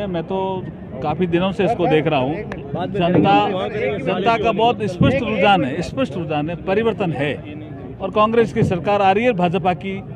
है। मैं तो काफ़ी दिनों से इसको देख रहा हूँ। जनता का बहुत स्पष्ट रुझान है, परिवर्तन है और कांग्रेस की सरकार आ रही है, भाजपा की